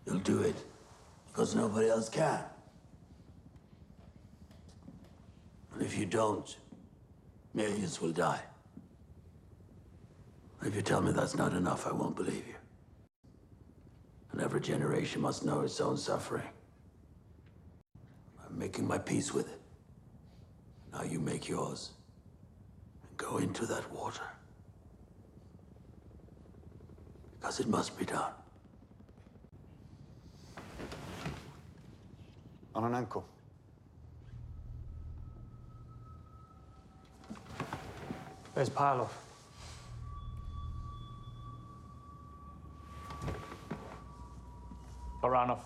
You'll do it because nobody else can. And if you don't, millions will die. If you tell me that's not enough, I won't believe you. And every generation must know its own suffering. I'm making my peace with it. Now you make yours. And go into that water. Because it must be done. Ananenko. Where's Parlov? Baranov.